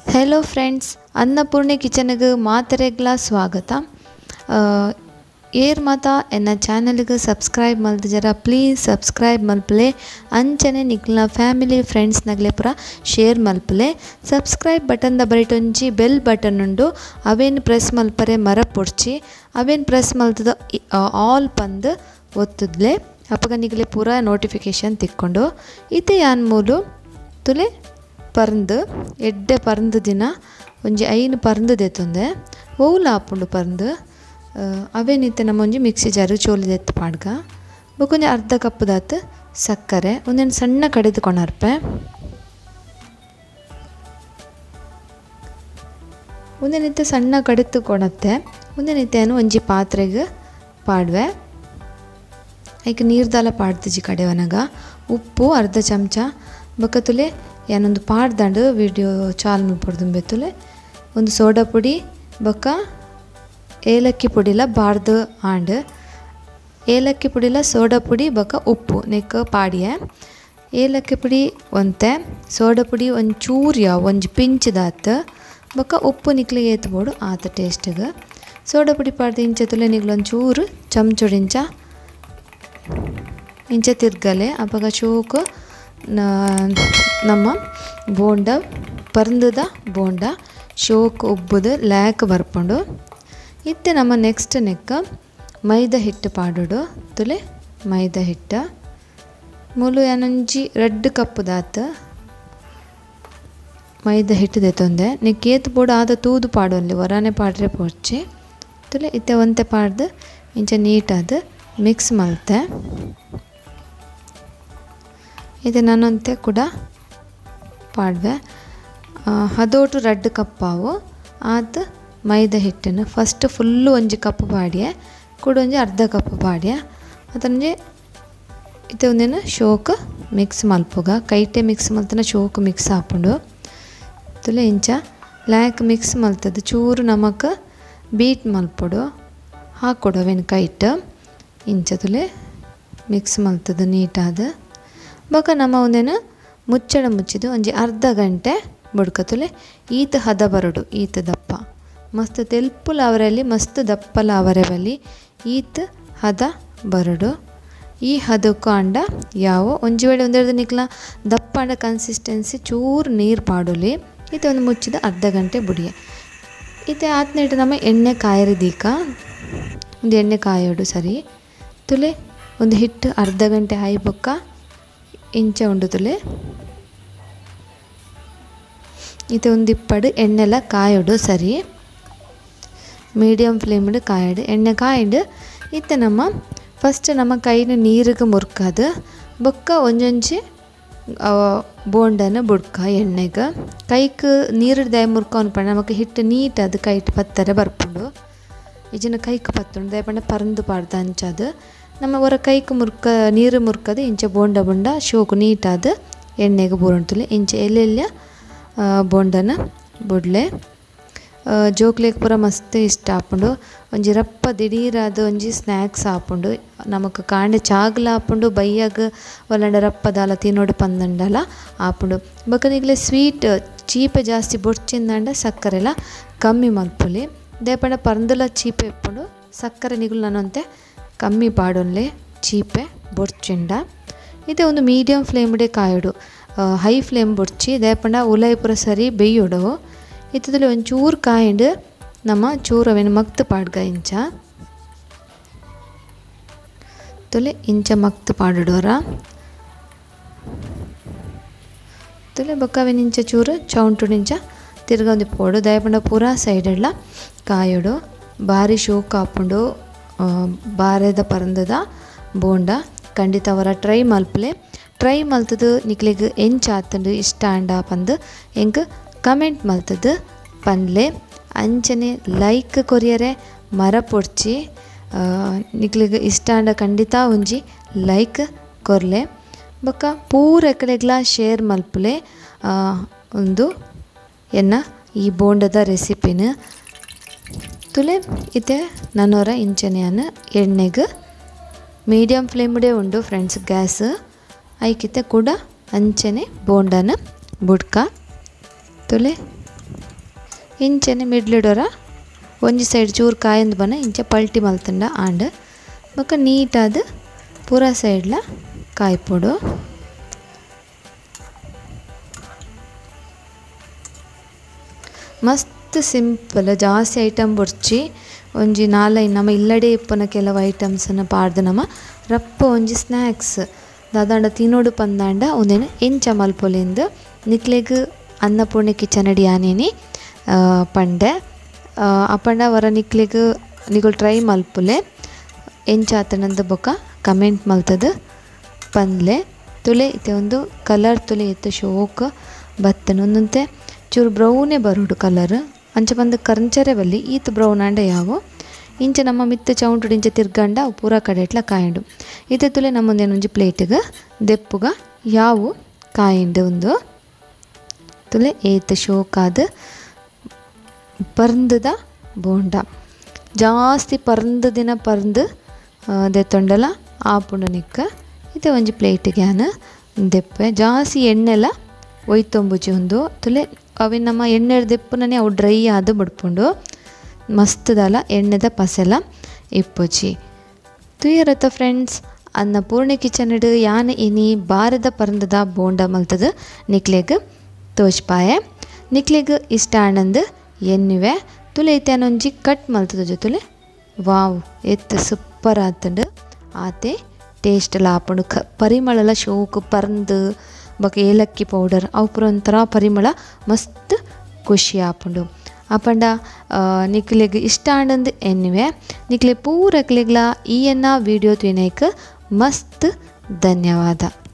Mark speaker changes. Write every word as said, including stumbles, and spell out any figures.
Speaker 1: Hello friends अन्नपूर्णे kitchen मातरेग्ला स्वागत ಏರ್ ಮಾತಾ ಎನ್ನ ಚಾನಲ್ಗೆ ಸಬ್ಸ್ಕ್ರೈಬ್ ಮಲ್ದಿಜರ ಪ್ಲೀಸ್ ಸಬ್ಸ್ಕ್ರೈಬ್ ಮಲ್ಪಲೆ ಅಂಚನೆ ನಿಕ್ಲ ಫ್ಯಾಮಿಲಿ ಫ್ರೆಂಡ್ಸ್ ನಗಲೆ ಪುರ ಶೇರ್ ಮಲ್ಪಲೆ ಸಬ್ಸ್ಕ್ರೈಬ್ ಬಟನ್ ದ ಬರಿಟೊಂಜಿ ಬೆಲ್ ಬಟನ್ ಉಂಡು ಅವೇನು ಪ್ರೆಸ್ ಮಲ್ಪರೆ ಮರ ಪೊಡ್ಚಿ ಅವೇನು ಪ್ರೆಸ್ ಮಲ್ತದ ಆಲ್ ಪಂದು ಒತ್ತುದ್ಲೆ ಅಪ್ಪಗ ನಿಗಲೆ ಪೂರ ನೋಟಿಫಿಕೇಶನ್ ತಿಕ್ಕೊಂಡು ಇತ್ತೆ ಯಾನ್ ಮೂಲು ತುಲೆ ಪರಂದು ಎಡ್ಡೆ ಪರಂದು ದಿನ ಒಂಜಿ ಐನು ಪರಂದು ದೆತ್ತುಂದೆ ಓವುಲ ಆಪುಂಡು ಪರಂದು ಅವೇನಿತ್ತೆ ನಮ್ಮ ಒಂಜಿ ಮಿಕ್ಸಿ ಜಾರು ಚೋಲಿದ ಎತ್ತು ಪಾಡ್ಗ ಬೊಕೊಂಜಿ ಅರ್ಧ ಕಪ್ ದಾತ್ ಸಕ್ಕರೆ ಒಂದೇನು ಸಣ್ಣ ಕಡೆದು ಕೊಣರ್ಪೆ ಒಂದೇನಿತ್ತೆ ಸಣ್ಣ ಕಡೆದು ಕೊಣತ್ತೆ ಒಂದೇನಿತ್ತೇನು ಒಂಜಿ ಪಾತ್ರೆಗೆ ಪಾಡ್ವೆ ಐಕೆ ನೀರ್ದಾಲ ಪಾಡ್ತಿಜಿ ಕಡೆವನಾಗ ಉಪ್ಪು ಅರ್ಧ ಚಮಚ ಬೊಕತುಲೆ ಏನೊಂದು ಪಾಡ್ದಂಡು ವಿಡಿಯೋ ಚಾಲ್ ಮಲ್ಪಡ್ದು ಬೆತ್ತುಲೆ ಒಂದು ಸೋಡಾ ಪುಡಿ ಬೊಕ್ಕ ಏಲಕ್ಕಿ ಪುಡಿಲ ಬಾರ್ದು ಆಂಡ್ ಏಲಕ್ಕಿ ಪುಡಿಲ ಸೋಡಾ ಪುಡಿ ಬೊಕ್ಕ ಉಪ್ಪು ನೆಕ್ ಪಾಡಿಯೆ ಏಲಕ್ಕಿ ಪುಡಿ ಒಂತೆ ಸೋಡಾ ಪುಡಿ ಒಂದು ಚೂರ್ಯ ಒಂಜಿ ಪಿಂಚ್ ದಾತ್ ಬೊಕ್ಕ ಉಪ್ಪು ನಿಕ್ಲಿಗೆ ಏತ್ಬೋಡು ಆತ ಟೇಸ್ಟಿಗೆ ಸೋಡಾ ಪುಡಿ ಪಾಡ್ದು ಇಂಚೆ ತುಲೆ ನಿಗ್ಲೊಂದು ಚೂರು ಚಮಚುಡಿಂಚ ಇಂಚೆ ತಿರ್ಗಲೆ ಅಪಗ ಚೂಕು ನಮ್ಮ ಬೋಂಡ ಪರಂದದ ಬೋಂಡ ಶೋಕ್ ಉಬ್ಬುದು ಲ್ಯಾಕ್ ಬರ್ಪುಂಡು ಇತ್ತೆ ನಮ್ಮ ನೆಕ್ಸ್ಟ್ ನೆಕ್ಕ ಮೈದಾ ಹಿಟ್ಟು ಪಾಡೋಡು ತುಲೆ ಮೈದಾ ಹಿಟ್ಟ ಮೂಲು ಏನೊಂಜಿ ರೆಡ್ ಕಪ್ ದಾತ್ ಮೈದಾ ಹಿಟ್ಟು ದೆತ್ತೊಂದೆ ನೆಕ್ ಏತ್ ಬೋಡು ಆದ ತೂದು ಪಾಡೋನ್ಲಿ ಹೊರನೆ ಪಾಡ್ರೆ ಪೋಡ್ಚಿ ತುಲೆ ಇತ್ತೆ ಒಂತೆ ಪಾಡ್ದು ಇಂಚ ನೀಟಾದ ಮಿಕ್ಸ್ ಮಲ್ತೆ ಇದು ನಾನೊಂತೆ ಕೂಡ ಪಾಡ್ವೆ ಹದೋಟು ರೆಡ್ ಕಪ್ಪಾವು ಆತ ಮೈದಾ ಹಿಟ್ಟನ್ನು ಫಸ್ಟ್ ಫುಲ್ಲು ಒಂಜಿ ಕಪ್ ಪಾಡ್ಯ ಕೂಡ ಒಂಜಿ ಅರ್ಧ ಕಪ್ ಪಾಡ್ಯ ಅದೊಂಜಿ ಇದು ಒಂದೇನು ಶೋಕ್ ಮಿಕ್ಸ್ ಮಲ್ಪುಗ ಕೈಟೆ ಮಿಕ್ಸ್ ಮಲ್ತನ ಶೋಕ್ ಮಿಕ್ಸ್ ಹಾಪುಂಡು ತುಲೆ ಇಂಚ ಲ್ಯಾಕ್ ಮಿಕ್ಸ್ ಮಲ್ತದ್ದು ಚೂರು ನಮಕ್ ಬೀಟ್ ಮಲ್ಪೊಡು ಹಾಕೊಡು ಅವೇನು ಕೈಟ್ ಇಂಚ ತುಲೆ ಮಿಕ್ಸ್ ಮಲ್ತದ್ದು ನೀಟಾದ ಬೊಕ ನಮ್ಮ ಒಂದೇನು ಮುಚ್ಚಳ ಮುಚ್ಚಿದು ಒಂಜಿ ಅರ್ಧ ಗಂಟೆ ಬುಡ್ಕತುಲೆ ಈತ ಹದ ಬರಡು ಈತ ದಪ್ಪ ಮಸ್ತ್ ತೆಲ್ಪುಲ ಅವರಲ್ಲಿ ಮಸ್ತ್ ದಪ್ಪಲ ಅವರೆವಲ್ಲಿ ಈತ ಹದ ಬರಡು ಈ ಹದಕ್ಕೂ ಅಂಡ ಯಾವ ಒಂಜಿ ವೇಳೆ ಒಂದೆರಡು ನಿಕ್ಲ ದಪ್ಪ ಅಂಡ ಕನ್ಸಿಸ್ಟೆನ್ಸಿ ಚೂರು ನೀರು ಪಾಡೋಲಿ ಈತ ಒಂದು ಮುಚ್ಚಿದ ಅರ್ಧ ಗಂಟೆ ಬುಡಿಯ ಈತೆ ಆತ್ನೇಟು ನಮ್ಮ ಎಣ್ಣೆ ಕಾಯರಿದೀಕ ಒಂದು ಎಣ್ಣೆ ಕಾಯೋಡು ಸರಿ ತುಲೆ ಒಂದು ಹಿಟ್ಟು ಅರ್ಧ ಗಂಟೆ ಹಾಯಿ ಬೊಕ್ಕ ಇಂಚ ಉಂಡು ತುಲೆ ಇದು ಒಂದು ಇಪ್ಪಡು ಎಣ್ಣೆಲ್ಲ ಕಾಯೋಡು ಸರಿ ಮೀಡಿಯಮ್ ಫ್ಲೇಮ್ಡು ಕಾಯೋಡು ಎಣ್ಣೆ ಕಾಯ್ದು ಇತ್ತು ನಮ್ಮ ಫಸ್ಟ್ ನಮ್ಮ ಕೈನ ನೀರಿಗೆ ಮುರ್ಕದು ಬೊಕ್ಕ ಒಂಜೊಂಜಿ ಬೋಂಡನ ಬುಡ್ಕ ಎಣ್ಣೆಗೆ ಕೈಗೆ ನೀರು ದಯ ಮುರ್ಕೊಂಡು ಪಂಡ ನಮಗೆ ಹಿಟ್ಟು ನೀಟ್ ಅದು ಕೈಟ್ ಪತ್ತರ ಬರ್ಪುಂಡು ಈಜಿನ ಕೈಗೆ ಪತ್ತುಂಡು ದಯಪಂಡ ಪರಂದು ಪಾಡ್ದು ಹಂಚದು ನಮ್ಮ ಹೊರ ಕೈಗೆ ಮುರ್ಕ ನೀರು ಮುರ್ಕದು ಇಂಚೆ ಬೋಂಡ ಬೊಂಡ ಶೋಕು ನೀಟಾದ ಎಣ್ಣೆಗೆ ಬೋರಂತುಲೆ ಇಂಚೆ ಎಲ್ಲೆಲ್ಲ ಬೋಂಡನ ಬುಡ್ಲೆ ಜೋಕ್ಲೆಗ್ ಪೂರ ಮಸ್ತ್ ಇಷ್ಟ ಆಪುಂಡು ಒಂಜಿ ರಪ್ಪ ದಿಢೀರಾದ ಒಂಜಿ ಸ್ನ್ಯಾಕ್ಸ್ ಆಪುಂಡು ನಮಕ್ ಕಾಂಡೆ ಚಾಗ್ಲ ಆಪುಂಡು ಬೈಯಾಗ ಒಲ್ಲಂಡ ರಪ್ಪ ದಾಲ ತಿನ್ನೋಡು ಪಂದಂಡಲ ಆಪುಂಡು ಬೊಕ ನಿಗ್ಲೆ ಸ್ವೀಟ್ ಚೀಪೆ ಜಾಸ್ತಿ ಬೊಡ್ಚಿಂದಂಡ ಸಕ್ಕರೆಲ್ಲ ಕಮ್ಮಿ ಮಲ್ಪುಲಿ ದೇಪಂಡ ಪರಂದುಲ ಚೀಪೆ ಇಪ್ಪುಂಡು ಸಕ್ಕರೆ ನಿಗುಲು ನಾನೊಂತೆ ಕಮ್ಮಿ ಪಾಡೊನ್ಲೆ ಚೀಪೆ ಬೊಡ್ಚಿಂಡ ಇದೆ ಒಂದು ಮೀಡಿಯಮ್ ಫ್ಲೇಮ್ಡೆ ಕಾಯೋಡು ಹೈ ಫ್ಲೇಮ್ ಬೊಡ್ಚಿ ದೇಪಂಡ ಉಲಾಯಿ ಪೂರ ಸರಿ ಬೇಯೋಡು ಇತ್ತದಲ್ಲಿ ಒಂಚೂರು ಕಾಯಿಂಡು ನಮ್ಮ ಚೂರು ಅವೇನು ಮಕ್ತು ಪಾಡ್ಗ ಇಂಚ ತುಲೆ ಇಂಚ ಮಕ್ತು ಪಾಡೋರ ತುಲೆ ಬೊಕ್ಕ ಅವೇನು ಇಂಚ ಚೂರು ಚೌಂಟು ಇಂಚ ತಿರ್ಗ ಒಂದು ಪೋಡು ದಯಪಂಡ ಪೂರ ಸೈಡೆಲ್ಲ ಕಾಯೋಡು ಭಾರಿ ಶೋಕ್ ಹಾಪುಂಡು ಬಾರೆದ ಪರಂದದ ಬೋಂಡ ಖಂಡಿತ ಅವರ ಟ್ರೈ ಮಲ್ಪಲೆ ಟ್ರೈ ಮಲ್ತದು ನಿಕ್ಲಿಗೆ ಎಂಚ ಆತಂಡು ಇಷ್ಟ ಅಂಡ ಪಂದು ಎಂಕ್ ಕಮೆಂಟ್ ಮಲ್ತದು ಪನ್ಲೆ ಅಂಚನೆ ಲೈಕ್ ಕೊರಿಯರೆ ಮರ ಪೊಡ್ಚಿ ನಿಕ್ಲಿಗೆ ಇಷ್ಟ ಅಂಡ ಖಂಡಿತ ಒಂಜಿ ಲೈಕ್ ಕೊರ್ಲೆ ಬೊಕ್ಕ ಪೂರ ಎಕಡೆಗ್ಲ ಶೇರ್ ಮಲ್ಪಲೆ ಒಂದು ಎನ್ನ ಈ ಬೋಂಡದ ರೆಸಿಪಿನ ತುಲೆ ಇತ್ತೆ ನನ್ನೋರ ಇಂಚನೆಯನ್ನು ಎಣ್ಣೆಗೆ ಮೀಡಿಯಮ್ ಫ್ಲೇಮ್ಡೆ ಉಂಡು ಫ್ರೆಂಡ್ಸ್ ಗ್ಯಾಸ್ ಐಕಿತ್ತೆ ಕೂಡ ಅಂಚನೆ ಬೋಂಡನ ಬುಡ್ಕ ತುಲೆ ಇಂಚನೆ ಮಿಡ್ಲಿಡೋರ ಒಂಜಿ ಸೈಡ್ ಚೂರು ಕಾಯಂದು ಬನ ಇಂಚ ಪಲ್ಟಿ ಮಲ್ತಂಡ ಆಂಡ್ ಬೊಕ ನೀಟಾದ ಪೂರ ಸೈಡ್ಲ ಕಾಯ್ಪೊಡು. ಮಸ್ತ್ ಸಿಂಪಲ್, ಜಾಸ್ತಿ ಐಟಮ್ ಬುರ್ಚಿ ಒಂಜಿ ನಾಲೈ ನಮ್ಮ ಇಲ್ಲಡೆ ಇಪ್ಪನ ಕೆಲವು ಐಟಮ್ಸನ್ನು ಪಾಡ್ದು ನಮ್ಮ ರಪ್ಪ ಒಂಜಿ ಸ್ನ್ಯಾಕ್ಸ್ ದಾದಾಂಡ ತಿನ್ನೋಡು ಪಂದಾಂಡ ಒಂದೇನು ಎಂಚ ಮಲ್ಪೊಲಿಂದು ನಿಕ್ಲೆಗ್ ಅನ್ನಪೂರ್ಣೆ ಕಿಚನ್ ಅಡಿ ಆನೇನಿ ಪಂಡೆ ಅಪಂಡ ವರ ನಿಕ್ಲೆಗ್ ನಿಗಳು ಟ್ರೈ ಮಲ್ಪುಲೆ ಎಂಚ ಆತನಂದು ಬೊಕ ಕಮೆಂಟ್ ಮಲ್ತದ ಪಂದ್ಲೆ ತುಲೆ ಇತ್ತೆ ಒಂದು ಕಲರ್ ತುಲೆ ಎತ್ತ ಶೋಕ್ ಬತ್ತನ ಒಂದಂತೆ ಚೂರು ಬ್ರೌನೇ ಬರೋಡು ಕಲರ್ ಅಂಚ ಬಂದು ಕರ್ಂಚರೆ ಬಲ್ಲಿ ಈತ್ ಬ್ರೌನ್ ಆಂಡ ಯಾವು ಇಂಚ ನಮ್ಮ ಮಿತ್ತ ಚೌಂಟುಡು ಇಂಚ ತಿರ್ಗಂಡ ಅವು ಪೂರ ಕಡೆ ಇಟ್ಲ ಕಾಯಿಂಡು ಇತ್ತೆ ತುಲೆ ನಮ್ಮೊಂದೇನು ಒಂಜಿ ಪ್ಲೇಟ್ಗೆ ದೆಪ್ಪುಗ ಯಾವು ಕಾಯಿಂಡು ಒಂದು ತುಲೆ ಏತ್ ಶೋಕಾದ ಪರ್ಂದದ ಬೋಂಡ ಜಾಸ್ತಿ ಪರ್ಂದ ದಿನ ಪರ್ಂದು ದೆತ್ತೊಂಡಲ ಆಪುಂಡು ನಿಕ್ಕ ಇತ್ತೆ ಒಂಜಿ ಪ್ಲೇಟಿಗೆ ಆನ ದೆಪ್ಪೆ ಜಾಸ್ತಿ ಎಣ್ಣೆಲ ಒಯ್ತೊಂಬುಜಿ ಒಂದು ತುಲೆ ಅವಿನ ನಮ್ಮ ಎಣ್ಣೆ ದೆಪ್ಪುನೇ ಅವು ಡ್ರೈ ಆದ ಬಿಡ್ಪುಂಡು ಮಸ್ತದಲ ಎಣ್ಣೆದ ಪಸೆಲ ಇಪ್ಪುಜಿ ತುಯರತ್ತ ಫ್ರೆಂಡ್ಸ್ ಅನ್ನಪೂರ್ಣೆ ಕಿಚನ್ ಇಡು ಯಾನ್ ಇನಿ ಬಾರದ ಪರಂದದ ಬೋಂಡ ಮಲ್ತದ ನಿಕ್ಲೆಗ್ ತೋಚ್ಪಾಯೆ ನಿಕ್ಲೆಗ್ ಇಷ್ಟ ಆನಂದ್ ಎನ್ನಿವೆ ತುಲೆ ಇತ್ಯಾನೊಂಜಿ ಕಟ್ ಮಲ್ತದ ಜೊತೆಲೆ ವಾವ್ ಎತ್ ಸೂಪರ್ ಆತಂಡು ಆತೆ ಟೇಸ್ಟ್ ಎಲ್ಲ ಆಪುಂಡು ಕ ಪರಿಮಳ ಶೋಕು ಪರ್ಂದು ಬಕ ಏಲಕ್ಕಿ ಪೌಡರ್ ಅವು ಪೂರ ಒಂಥರ ಪರಿಮಳ ಮಸ್ತ್ ಖುಷಿ ಆಪುಂಡು ಅಪಂಡ ನಿಕ್ಲೆಗ್ ಇಷ್ಟ ಆನಂದ್ ಎನ್ನಿವೆ ನಿಕ್ಲೆ ಪೂರ ಕ್ಲೆಗ್ಲ ಈ ಎನ್ನ ವೀಡಿಯೋ ತುನೈಕ್ ಮಸ್ತ್ ಧನ್ಯವಾದ.